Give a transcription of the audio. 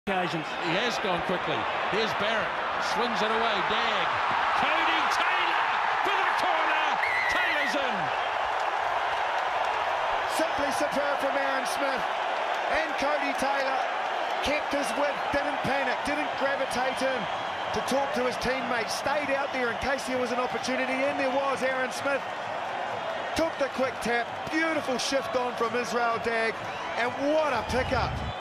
occasions. He has gone quickly. Here's Barrett, swings it away. Dag, Cody Taylor for the corner. Taylor's in. Simply superb from Aaron Smith, and Cody Taylor kept his wit, didn't panic, didn't gravitate in to talk to his teammates, stayed out there in case there was an opportunity, and there was. Aaron Smith took the quick tap, beautiful shift on from Israel Dag, and what a pickup.